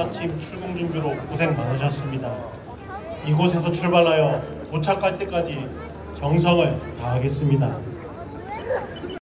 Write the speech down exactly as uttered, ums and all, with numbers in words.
아침 출국 준비로 고생 많으셨습니다. 이곳에서 출발하여 도착할 때까지 정성을 다하겠습니다.